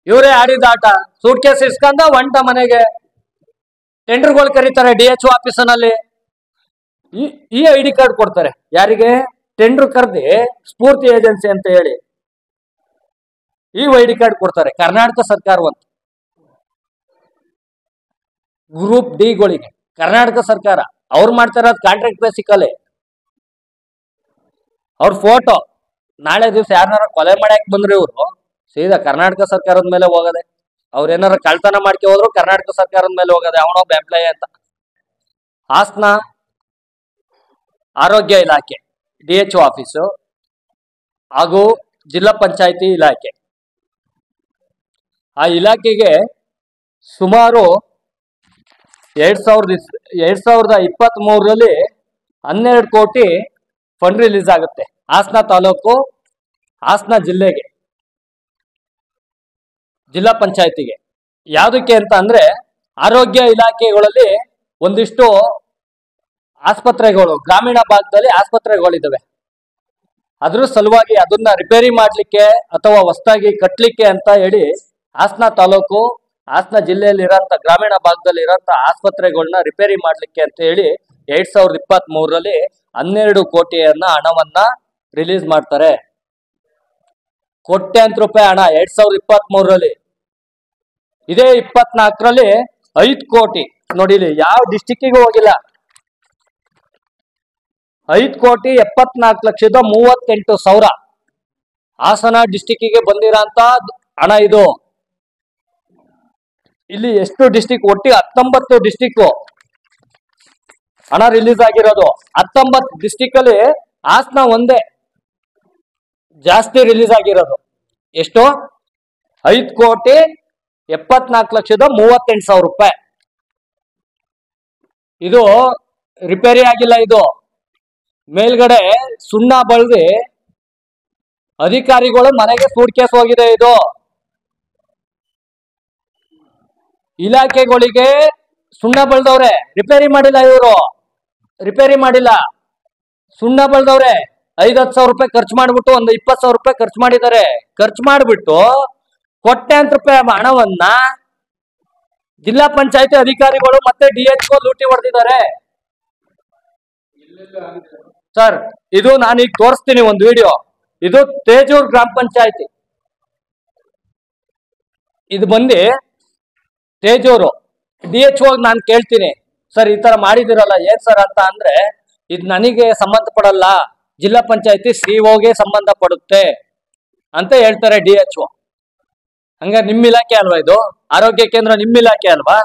ಇವರೇ ಆಡಿದ ಆಟ. ಸೂಟ್ ಕೇಸ್ ಇಸ್ಕೊಂಡ ಒಂಟ ಮನೆಗೆ. ಟೆಂಡರ್ಗಳು ಕರೀತಾರೆ DHO ಆಫೀಸನಲ್ಲಿ. ಈ ID ಕಾರ್ಡ್ ಕೊಡ್ತಾರೆ ಯಾರಿಗೆ? ಟೆಂಡರ್ ಕರೆದಿ ಸ್ಫೂರ್ತಿ ಏಜೆನ್ಸಿ ಅಂತ ಹೇಳಿ ಈ ID ಕಾರ್ಡ್ ಕೊಡ್ತಾರೆ ಕರ್ನಾಟಕ ಸರ್ಕಾರವಂತ. ಗ್ರೂಪ್ ಡಿಗಳಿಗೆ ಕರ್ನಾಟಕ ಸರ್ಕಾರ ಅವ್ರು ಮಾಡ್ತಾ ಇರೋದು ಕಾಂಟ್ರಾಕ್ಟ್ ಬೇಸಿಕಲ್ಲಿ. ಅವ್ರ ಫೋಟೋ ನಾಳೆ ದಿವಸ ಯಾರನ್ನಾರ ಕೊಲೆ ಮಾಡಕ್ ಬಂದ್ರೆ ಇವರು ಸೀದಾ ಕರ್ನಾಟಕ ಸರ್ಕಾರದ ಮೇಲೆ ಹೋಗದೆ. ಅವ್ರೇನಾರ ಕಳ್ತನ ಮಾಡ್ಕೆ ಹೋದ್ರು ಕರ್ನಾಟಕ ಸರ್ಕಾರದ ಮೇಲೆ ಹೋಗದೆ, ಅವನೊಬ್ಬ ಎಂಪ್ಲಾಯಿ ಅಂತ. ಹಾಸನ ಆರೋಗ್ಯ ಇಲಾಖೆ DHO ಆಫೀಸು ಹಾಗೂ ಜಿಲ್ಲಾ ಪಂಚಾಯತಿ ಇಲಾಖೆ. ಆ ಇಲಾಖೆಗೆ ಸುಮಾರು 2023ರಲ್ಲಿ 12 ಕೋಟಿ ಫಂಡ್ ರಿಲೀಸ್ ಆಗುತ್ತೆ ಹಾಸನ ತಾಲೂಕು, ಹಾಸನ ಜಿಲ್ಲೆಗೆ, ಜಿಲ್ಲಾ ಪಂಚಾಯತಿಗೆ. ಯಾವುದಕ್ಕೆ ಅಂತ ಅಂದ್ರೆ ಆರೋಗ್ಯ ಇಲಾಖೆಗಳಲ್ಲಿ ಒಂದಿಷ್ಟು ಆಸ್ಪತ್ರೆಗಳು, ಗ್ರಾಮೀಣ ಭಾಗದಲ್ಲಿ ಆಸ್ಪತ್ರೆಗಳಿದ್ದಾವೆ. ಅದ್ರ ಸಲುವಾಗಿ ಅದನ್ನ ರಿಪೇರಿ ಮಾಡ್ಲಿಕ್ಕೆ ಅಥವಾ ಹೊಸದಾಗಿ ಕಟ್ಲಿಕ್ಕೆ ಅಂತ ಹೇಳಿ ಹಾಸನ ತಾಲೂಕು, ಹಾಸನ ಜಿಲ್ಲೆಯಲ್ಲಿ ಇರೋಂಥ ಗ್ರಾಮೀಣ ಭಾಗದಲ್ಲಿ ಇರೋಂಥ ಆಸ್ಪತ್ರೆಗಳನ್ನ ರಿಪೇರಿ ಮಾಡ್ಲಿಕ್ಕೆ ಅಂತ ಹೇಳಿ 2023ರಲ್ಲಿ 12 ಕೋಟಿಯನ್ನ ಹಣವನ್ನ ರಿಲೀಸ್ ಮಾಡ್ತಾರೆ. ಕೋಟ್ಯಾಂತರ ರೂಪಾಯಿ ಹಣ 2023ರಲ್ಲಿ. ಇದೇ 24ರಲ್ಲಿ 5 ಕೋಟಿ ನೋಡಿ, ಇಲ್ಲಿ ಯಾವ ಡಿಸ್ಟಿಕ್ಕಿಗೂ ಹೋಗಿಲ್ಲ. 5,74,38,000 ಹಾಸನ ಡಿಸ್ಟಿಕ್ಕಿಗೆ ಬಂದಿರೋಂತ ಹಣ ಇದು. ಇಲ್ಲಿ ಎಷ್ಟು ಡಿಸ್ಟಿಕ್? ಒಟ್ಟು 19 ಡಿಸ್ಟಿಕ್ ಹಣ ರಿಲೀಸ್ ಆಗಿರೋದು. 19 ಡಿಸ್ಟಿಕ್ ಅಲ್ಲಿ ಹಾಸನ ಒಂದೇ ಜಾಸ್ತಿ ರಿಲೀಸ್ ಆಗಿರೋದು. ಎಷ್ಟು? 5,74,38,000 ರೂಪಾಯಿ. ಇದು ರಿಪೇರಿ ಆಗಿಲ್ಲ. ಇದು ಮೇಲ್ಗಡೆ ಸುಣ್ಣ ಬಳ್ದಿ ಅಧಿಕಾರಿಗಳು ಮನೆಗೆ ಸೂಟ್ ಕೇಸ್ ಹೋಗಿದೆ. ಇದು ಇಲಾಖೆಗಳಿಗೆ ಸುಣ್ಣ ಬಳ್ದವ್ರೆ, ರಿಪೇರಿ ಮಾಡಿಲ್ಲ. ಇವರು ರಿಪೇರಿ ಮಾಡಿಲ್ಲ, ಸುಣ್ಣ ಬಳ್ದವ್ರೆ. 5-10 ರೂಪಾಯಿ ಖರ್ಚು ಮಾಡ್ಬಿಟ್ಟು ಒಂದು 20,000 ರೂಪಾಯಿ ಖರ್ಚು ಮಾಡಿದ್ದಾರೆ. ಖರ್ಚು ಮಾಡ್ಬಿಟ್ಟು ಕೋಟ್ಯಾಂತರ ರೂಪಾಯಿ ಹಣವನ್ನ ಜಿಲ್ಲಾ ಪಂಚಾಯತಿ ಅಧಿಕಾರಿಗಳು ಮತ್ತೆ DHO ಲೂಟಿ ಹೊಡೆದಿದ್ದಾರೆ ಸರ್. ಇದು ನಾನೀಗ ತೋರಿಸ್ತೀನಿ ಒಂದು ವಿಡಿಯೋ. ಇದು ತೇಜೂರ್ ಗ್ರಾಮ ಪಂಚಾಯತಿ. ಇದು ಬಂದು ತೇಜೂರು. DHO ನಾನು ಕೇಳ್ತೀನಿ, ಸರ್ ಈ ತರ ಮಾಡಿದಿರಲ್ಲ ಏನ್ ಸರ್ ಅಂತ ಅಂದ್ರೆ, ಇದು ನನಗೆ ಸಂಬಂಧ ಪಡಲ್ಲ, ಜಿಲ್ಲಾ ಪಂಚಾಯತಿ CO ಗೆ ಸಂಬಂಧ ಪಡುತ್ತೆ ಅಂತ ಹೇಳ್ತಾರೆ DHO. ಹಂಗ ನಿಮ್ಮ ಇಲಾಖೆ ಅಲ್ವಾ ಇದು? ಆರೋಗ್ಯ ಕೇಂದ್ರ ನಿಮ್ಮ ಇಲಾಖೆ ಅಲ್ವಾ?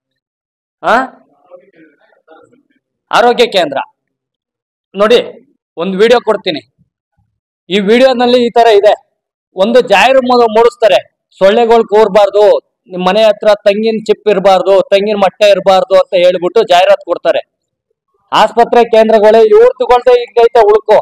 ಆರೋಗ್ಯ ಕೇಂದ್ರ ನೋಡಿ, ಒಂದು ವಿಡಿಯೋ ಕೊಡ್ತೀನಿ. ಈ ವಿಡಿಯೋನಲ್ಲಿ ಈ ತರ ಇದೆ. ಒಂದು ಜಾಹೀರು ಮೂಡಿಸ್ತಾರೆ, ಸೊಳ್ಳೆಗಳು ಕೂರ್ಬಾರ್ದು, ನಿಮ್ ಮನೆ ಹತ್ರ ತೆಂಗಿನ ಚಿಪ್ ಇರಬಾರ್ದು, ತೆಂಗಿನ ಮಟ್ಟೆ ಇರಬಾರ್ದು ಅಂತ ಹೇಳ್ಬಿಟ್ಟು ಜಾಹೀರಾತು ಕೊಡ್ತಾರೆ. ಆಸ್ಪತ್ರೆ ಕೇಂದ್ರಗಳೇ ಇವ್ರು ತಗೊಳ್ದೆ ಈಗೈತೆ ಉಳ್ಕೊ.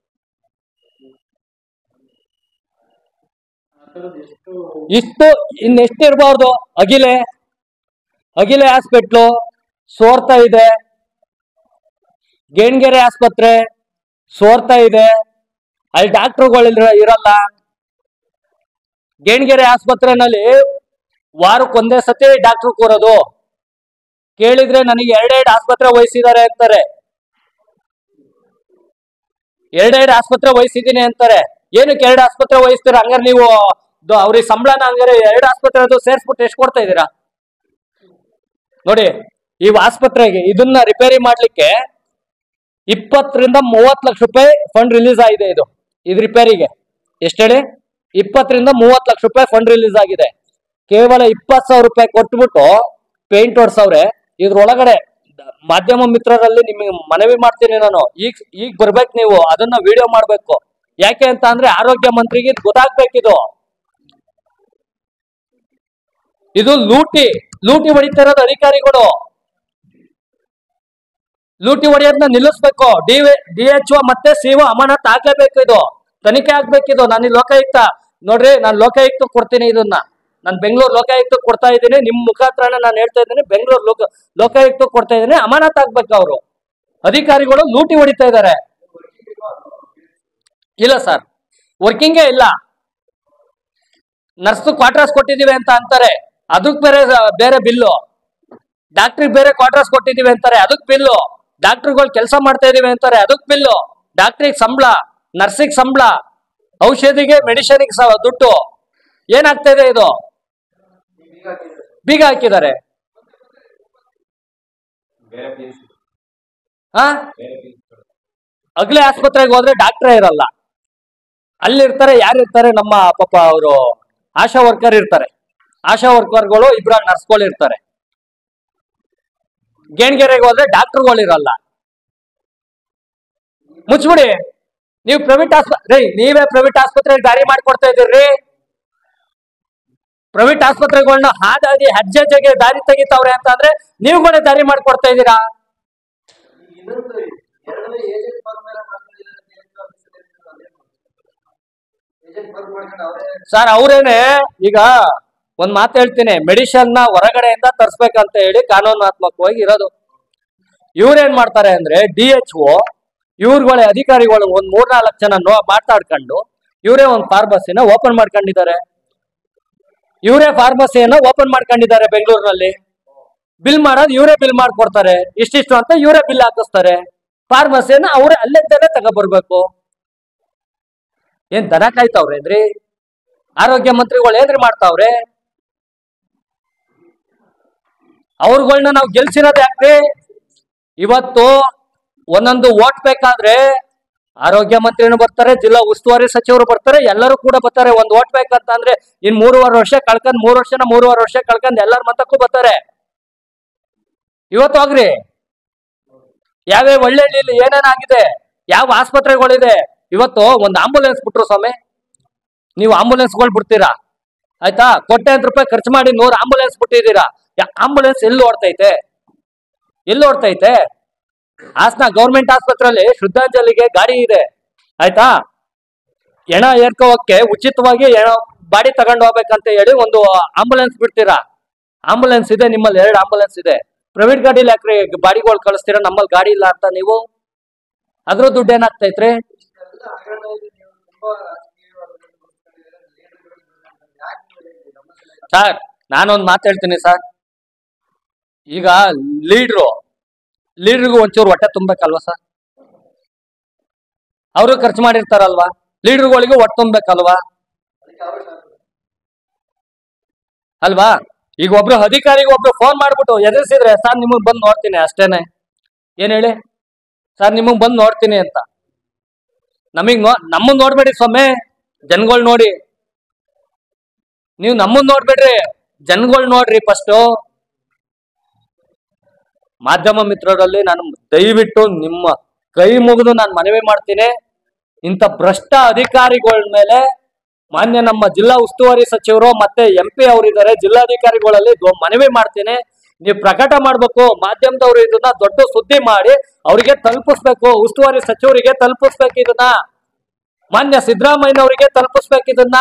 ಇಷ್ಟು ಇನ್ನೆಷ್ಟು ಇರಬಾರ್ದು. ಅಗಿಲೆ ಹಾಸ್ಪಿಟ್ಲು ಸೋರ್ತಾ ಇದೆ, ಗೇಣಿಗೆರೆ ಆಸ್ಪತ್ರೆ ಸೋರ್ತಾ ಇದೆ, ಅಲ್ಲಿ ಡಾಕ್ಟರ್ಗಳು ಇರಲ್ಲ. ಗೇಣಿಗೆರೆ ಆಸ್ಪತ್ರೆನಲ್ಲಿ ವಾರಕ್ಕೊಂದೇ ಸತಿ ಡಾಕ್ಟರ್ ಕೂರೋದು. ಕೇಳಿದ್ರೆ ನನಗೆ 2 ಆಸ್ಪತ್ರೆ ವಹಿಸಿದ್ದಾರೆ ಅಂತಾರೆ. 2 ಆಸ್ಪತ್ರೆ ವಹಿಸಿದ್ದೀನಿ ಅಂತಾರೆ. ಏನಕ್ಕೆ 2 ಆಸ್ಪತ್ರೆ ವಹಿಸ್ತೀರಾ? ಹಂಗಾರೆ ನೀವು ಅವ್ರಿಗೆ ಸಂಬಳನ ಹಂಗಾರೆ 2 ಆಸ್ಪತ್ರೆ ಅದು ಸೇರಿಸ್ಬಿಟ್ಟು ಎಷ್ಟು ಕೊಡ್ತಾ ಇದ್ದೀರಾ ನೋಡಿ. ಈ ಆಸ್ಪತ್ರೆಗೆ ಇದನ್ನ ರಿಪೇರಿ ಮಾಡ್ಲಿಕ್ಕೆ 20-30 ಲಕ್ಷ ರೂಪಾಯಿ ಫಂಡ್ ರಿಲೀಸ್ ಆಗಿದೆ. ಇದು ರಿಪೇರಿಗೆ ಎಷ್ಟು ಹೇಳಿ? 20-30 ಲಕ್ಷ ರೂಪಾಯಿ ಫಂಡ್ ರಿಲೀಸ್ ಆಗಿದೆ. ಕೇವಲ 20,000 ರೂಪಾಯಿ ಕೊಟ್ಬಿಟ್ಟು ಪೇಂಟ್ ಹೊಡ್ಸವ್ರೆ. ಇದ್ರೊಳಗಡೆ ಮಾಧ್ಯಮ ಮಿತ್ರರಲ್ಲಿ ನಿಮಗೆ ಮನವಿ ಮಾಡ್ತೀನಿ ನಾನು, ಈಗ ಬರ್ಬೇಕು ನೀವು, ಅದನ್ನ ವಿಡಿಯೋ ಮಾಡ್ಬೇಕು. ಯಾಕೆ ಅಂತ ಅಂದ್ರೆ ಆರೋಗ್ಯ ಮಂತ್ರಿಗೆ ಗೊತ್ತಾಗ್ಬೇಕಿದು. ಇದು ಲೂಟಿ ಹೊಡಿತಾ ಇರೋದು ಅಧಿಕಾರಿಗಳು. ಲೂಟಿ ಹೊಡೆಯೋದನ್ನ ನಿಲ್ಲಿಸ್ಬೇಕು. DHO ಮತ್ತೆ CO ಅಮಾನತ್ ಆಗ್ಲೇಬೇಕು. ಇದು ತನಿಖೆ ಆಗ್ಬೇಕಿದು. ನಾನು ಲೋಕಾಯುಕ್ತ ನೋಡ್ರಿ, ನಾನು ಲೋಕಾಯುಕ್ತ ಕೊಡ್ತೀನಿ ಇದನ್ನ. ನಾನು ಬೆಂಗಳೂರು ಲೋಕಾಯುಕ್ತ ಕೊಡ್ತಾ ಇದ್ದೀನಿ. ನಿಮ್ ಮುಖಾಂತರನೇ ನಾನು ಹೇಳ್ತಾ ಇದ್ದೀನಿ, ಬೆಂಗಳೂರು ಲೋಕಾಯುಕ್ತ ಕೊಡ್ತಾ ಇದ್ದೀನಿ. ಅಮಾನತ್ ಆಗ್ಬೇಕು. ಅವರು ಅಧಿಕಾರಿಗಳು ಲೂಟಿ ಹೊಡಿತಾ ಇದ್ದಾರೆ. ಇಲ್ಲ ಸರ್, ವರ್ಕಿಂಗೇ ಇಲ್ಲ. ನರ್ಸ್ ಕ್ವಾರ್ಟರ್ಸ್ ಕೊಟ್ಟಿದೀವಿ ಅಂತ ಅಂತಾರೆ, ಅದಕ್ ಬೇರೆ ಬೇರೆ ಬಿಲ್ಲು. ಡಾಕ್ಟ್ರಿಗೆ ಬೇರೆ ಕ್ವಾರ್ಟರ್ಸ್ ಕೊಟ್ಟಿದೀವಿ ಅಂತಾರೆ, ಅದಕ್ ಬಿಲ್ಲು. ಡಾಕ್ಟರ್ಗಳು ಕೆಲಸ ಮಾಡ್ತಾ ಇದೀವಿ ಅಂತಾರೆ, ಅದಕ್ ಬಿಲ್ಲು. ಡಾಕ್ಟ್ರಿಗೆ ಸಂಬಳ, ನರ್ಸಿಗೆ ಸಂಬಳ, ಔಷಧಿಗೆ ಮೆಡಿಸಿನ್ಗೆ ದುಡ್ಡು. ಏನಾಗ್ತಾ ಇದೆ ಇದು? ಬೀಗ ಹಾಕಿದ್ದಾರೆ. ಅಗ್ಲೆ ಆಸ್ಪತ್ರೆಗೆ ಹೋದ್ರೆ ಡಾಕ್ಟ್ರೇ ಇರಲ್ಲ. ಅಲ್ಲಿರ್ತಾರೆ ಯಾರಿರ್ತಾರೆ? ನಮ್ಮ ಪಾಪ ಅವರು ಆಶಾ ವರ್ಕರ್ ಇರ್ತಾರೆ. ಆಶಾ ವರ್ಕರ್ಗಳು ಇಬ್ರು ನರ್ಸ್ಗಳು ಇರ್ತಾರೆ. ಗೇಣ್ಗೆರೆಗೆ ಹೋದ್ರೆ ಡಾಕ್ಟರ್ಗಳು ಇರಲ್ಲ. ಮುಚ್ಬಿಡಿ. ನೀವು ಪ್ರೈವೇಟ್ ಆಸ್ಪತ್ರೆ, ನೀವೇ ಪ್ರೈವೇಟ್ ಆಸ್ಪತ್ರೆಗೆ ದಾರಿ ಮಾಡ್ಕೊಡ್ತಾ ಇದ್ದೀರಿ. ಪ್ರೈವೇಟ್ ಆಸ್ಪತ್ರೆಗಳನ್ನ ಹಾದಾಗಿ ಹೆಜ್ಜೆಗೆ ದಾರಿ ತೆಗಿತಾವ್ರೆ ಅಂತ ಅಂದ್ರೆ ನೀವುಗಳೇ ದಾರಿ ಮಾಡ್ಕೊಡ್ತಾ ಇದ್ದೀರಾ. ಸರ್ ಅವ್ರೇನೆ ಈಗ ಒಂದ್ ಮಾತು ಹೇಳ್ತೀನಿ, ಮೆಡಿಸಿನ್ ನ ಹೊರಗಡೆಯಿಂದ ತರಿಸ್ಬೇಕಂತ ಹೇಳಿ ಕಾನೂನಾತ್ಮಕವಾಗಿ ಇರೋದು. ಇವ್ರೇನ್ ಮಾಡ್ತಾರೆ ಅಂದ್ರೆ DHO ಇವ್ರುಗಳೇ ಅಧಿಕಾರಿಗಳು ಒಂದ್ 3-4 ಜನ ಮಾತಾಡ್ಕೊಂಡು ಇವರೇ ಒಂದು ಫಾರ್ಮಸಿನ ಓಪನ್ ಮಾಡ್ಕೊಂಡಿದ್ದಾರೆ. ಇವರೇ ಫಾರ್ಮಸಿಯನ್ನ ಓಪನ್ ಮಾಡ್ಕೊಂಡಿದ್ದಾರೆ ಬೆಂಗಳೂರಿನಲ್ಲಿ. ಬಿಲ್ ಮಾಡೋದು ಇವರೇ ಬಿಲ್ ಮಾಡ್ಕೊಡ್ತಾರೆ, ಇಷ್ಟಿಷ್ಟು ಅಂತ ಇವರೇ ಬಿಲ್ ಹಾಕಿಸ್ತಾರೆ. ಫಾರ್ಮಸಿಯನ್ನ ಅವರೇ ಅಲ್ಲಿಂದಲೇ ತಗೊಬರ್ಬೇಕು. ಏನ್ ದನ ಕಾಯ್ತಾವ್ರೇನ್ರಿ? ಆರೋಗ್ಯ ಮಂತ್ರಿಗಳು ಏನ್ರಿ ಮಾಡ್ತಾವ್ರೆ? ಅವ್ರಗಳನ್ನ ನಾವು ಗೆಲ್ಸಿರೋದು ಯಾಕ್ರಿ? ಇವತ್ತು ಒಂದೊಂದು ಓಟ್ ಬೇಕಾದ್ರೆ ಆರೋಗ್ಯ ಮಂತ್ರಿನೂ ಬರ್ತಾರೆ, ಜಿಲ್ಲಾ ಉಸ್ತುವಾರಿ ಸಚಿವರು ಬರ್ತಾರೆ, ಎಲ್ಲರೂ ಕೂಡ ಬರ್ತಾರೆ. ಒಂದ್ ಓಟ್ ಬೇಕಂತ ಅಂದ್ರೆ ಇನ್ 3.5 ವರ್ಷ ಕಳ್ಕೊಂಡ್ 3.5 ವರ್ಷ ಕಳ್ಕೊಂಡ್ ಎಲ್ಲರ ಮತಕ್ಕೂ ಬರ್ತಾರೆ. ಇವತ್ತು ಹೋಗ್ರಿ, ಯಾವ್ಯಾವ ಒಳ್ಳೆಳ್ಳಿಲಿ ಏನೇನಾಗಿದೆ, ಯಾವ ಆಸ್ಪತ್ರೆಗಳಿದೆ. ಇವತ್ತು ಒಂದು ಆಂಬುಲೆನ್ಸ್ ಬಿಟ್ರು ಸ್ವಾಮಿ, ನೀವು ಆಂಬುಲೆನ್ಸ್ಗಳು ಬಿಡ್ತೀರಾ ಆಯ್ತಾ? ಕೋಟ್ಯಾಂತರ ರೂಪಾಯಿ ಖರ್ಚು ಮಾಡಿ 100 ಆಂಬುಲೆನ್ಸ್ ಬಿಟ್ಟಿದ್ದೀರಾ. ಆಂಬುಲೆನ್ಸ್ ಎಲ್ಲಿ ಓಡ್ತೈತೆ? ಎಲ್ಲಿ ಓಡ್ತೈತೆ? ಹಾಸನ ಗೌರ್ಮೆಂಟ್ ಆಸ್ಪತ್ರೆಯಲ್ಲಿ ಶ್ರದ್ಧಾಂಜಲಿಗೆ ಗಾಡಿ ಇದೆ ಆಯ್ತಾ? ಹೆಣ ಏರ್ಕೋಕ್ಕೆ ಉಚಿತವಾಗಿ ಬಾಡಿ ತಗೊಂಡು ಹೋಗ್ಬೇಕಂತ ಹೇಳಿ ಒಂದು ಆಂಬುಲೆನ್ಸ್ ಬಿಡ್ತೀರಾ. ಆಂಬುಲೆನ್ಸ್ ಇದೆ ನಿಮ್ಮಲ್ಲಿ, 2 ಆಂಬುಲೆನ್ಸ್ ಇದೆ. ಪ್ರೈವೇಟ್ ಗಾಡಿಲಿ ಯಾಕ್ರಿ ಬಾಡಿಗಳು ಕಳಿಸ್ತೀರಾ? ನಮ್ಮಲ್ಲಿ ಗಾಡಿ ಇಲ್ಲ ಅಂತ ನೀವು ಅದ್ರ ದುಡ್ಡು ಏನಾಗ್ತೈತ್ರಿ? ಸರ್ ನಾನೊಂದು ಮಾತು ಹೇಳ್ತೀನಿ ಸರ್, ಈಗ ಲೀಡ್ರಿಗೂ ಒಂಚೂರು ಹೊಟ್ಟೆ ತುಂಬಬೇಕಲ್ವಾ ಸರ್? ಅವರು ಖರ್ಚು ಮಾಡಿರ್ತಾರಲ್ವಾ, ಲೀಡರ್ಗಳಿಗೂ ಹೊಟ್ಟೆ ತುಂಬಬೇಕಲ್ವಾ ಅಲ್ವಾ? ಈಗ ಒಬ್ರು ಅಧಿಕಾರಿಗೆ ಒಬ್ರು ಫೋನ್ ಮಾಡ್ಬಿಟ್ಟು ಎದುರಿಸಿದ್ರೆ, ಸರ್ ನಿಮಗ್ ಬಂದು ನೋಡ್ತೀನಿ ಅಷ್ಟೇನೆ. ಏನ್ ಹೇಳಿ ಸರ್, ನಿಮಗ್ ಬಂದು ನೋಡ್ತೀನಿ ಅಂತ. ನಮ್ಮನ್ನ ನೋಡ್ಬೇಡಿ ಸ್ವಾಮಿ, ಜನಗಳು ನೋಡಿ. ನೀವು ನಮ್ಮನ್ನ ನೋಡ್ಬೇಡ್ರಿ, ಜನಗಳು ನೋಡ್ರಿ ಫಸ್ಟ್. ಮಾಧ್ಯಮ ಮಿತ್ರರಲ್ಲಿ ನಾನು ದಯವಿಟ್ಟು ನಿಮ್ಮ ಕೈ ಮುಗಿದು ನಾನು ಮನವಿ ಮಾಡ್ತೀನಿ, ಇಂಥ ಭ್ರಷ್ಟ ಅಧಿಕಾರಿಗಳ ಮೇಲೆ ಮಾನ್ಯ ನಮ್ಮ ಜಿಲ್ಲಾ ಉಸ್ತುವಾರಿ ಸಚಿವರು ಮತ್ತೆ MP ಅವರಿದ್ದಾರೆ, ಜಿಲ್ಲಾಧಿಕಾರಿಗಳಲ್ಲಿ ಮನವಿ ಮಾಡ್ತೀನಿ. ನೀವು ಪ್ರಕಟ ಮಾಡ್ಬೇಕು, ಮಾಧ್ಯಮದವರು ಇದನ್ನ ದೊಡ್ಡ ಸುದ್ದಿ ಮಾಡಿ ಅವರಿಗೆ ತಲುಪಿಸ್ಬೇಕು. ಉಸ್ತುವಾರಿ ಸಚಿವರಿಗೆ ತಲುಪಿಸ್ಬೇಕು ಇದನ್ನ, ಮಾನ್ಯ ಸಿದ್ದರಾಮಯ್ಯನವರಿಗೆ ತಲುಪಿಸ್ಬೇಕು ಇದನ್ನ.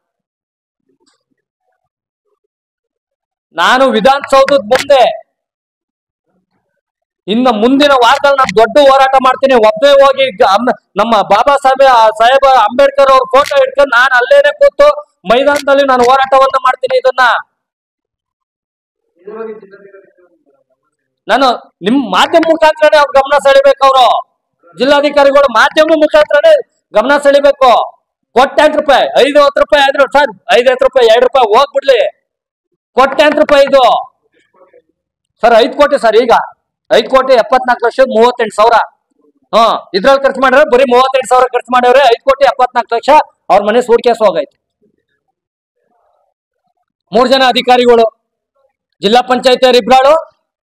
ನಾನು ವಿಧಾನಸೌಧದ ಮುಂದೆ ಇನ್ನು ಮುಂದಿನ ವಾರದಲ್ಲಿ ನಾನು ದೊಡ್ಡ ಹೋರಾಟ ಮಾಡ್ತೀನಿ. ಒಬ್ಬೇ ಹೋಗಿ ನಮ್ಮ ಬಾಬಾ ಸಾಹೇಬ ಅಂಬೇಡ್ಕರ್ ಅವ್ರ ಫೋಟೋ ಇಟ್ಕೊಂಡು ನಾನು ಅಲ್ಲೇನೆ ಕೂತು ಮೈದಾನದಲ್ಲಿ ನಾನು ಹೋರಾಟವನ್ನ ಮಾಡ್ತೀನಿ. ಇದನ್ನ ನಾನು ನಿಮ್ ಮಾಧ್ಯಮ ಮುಖಾಂತರನೇ ಅವ್ರ ಗಮನ ಸೆಳಿಬೇಕು. ಅವರು ಜಿಲ್ಲಾಧಿಕಾರಿಗಳು ಮಾಧ್ಯಮ ಮುಖಾಂತರನೇ ಗಮನ ಸೆಳಿಬೇಕು. ಕೋಟ್ಯಾಂತರ ರೂಪಾಯಿ, 50 ರೂಪಾಯಿ ಆದ್ರು ಸರ್, 5 ರೂಪಾಯಿ 2 ರೂಪಾಯಿ ಹೋಗ್ಬಿಡ್ಲಿ, ಕೋಟ್ಯಾಂತರ ರೂಪಾಯಿ ಇದು ಸರ್. 5 ಕೋಟಿ ಸರ್, ಈಗ 5,74,38,000. ಇದ್ರಲ್ಲಿ ಖರ್ಚು ಮಾಡ್ರೆ ಬರೀ 38,000 ಖರ್ಚು ಮಾಡ್ಯವ್ರೆ. 5,74,00,000 ಅವ್ರ ಮನೆ ಸೂಟ್ಕೇಸ್ ಹೋಗೈತೆ. 3 ಜನ ಅಧಿಕಾರಿಗಳು, ಜಿಲ್ಲಾ ಪಂಚಾಯತ್ ಇಬ್ರಾಳು,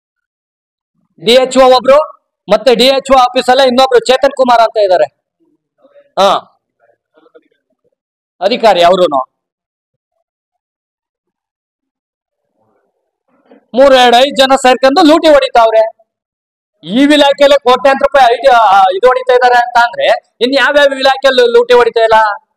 DHO ಒಬ್ರು, ಮತ್ತೆ DHO ಆಫೀಸ್ ಅಲ್ಲೇ ಇನ್ನೊಬ್ರು ಚೇತನ್ ಕುಮಾರ್ ಅಂತ ಇದ್ದಾರೆ ಅಧಿಕಾರಿ. ಅವರು 3-5 ಜನ ಸೇರ್ಕೊಂಡು ಲೂಟಿ ಹೊಡಿತಾವ್ರೆ. ಈ ಇಲಾಖೆಯಲ್ಲಿ ಕೋಟ್ಯಾಂತರ ರೂಪಾಯಿ ಇದು ಹೊಡಿತಾ ಇದಾರೆ ಅಂತ ಅಂದ್ರೆ ಇನ್ ಯಾವ್ಯಾವ ಇಲಾಖೆಯಲ್ಲಿ ಲೂಟಿ ಹೊಡಿತಾ ಇಲ್ಲ?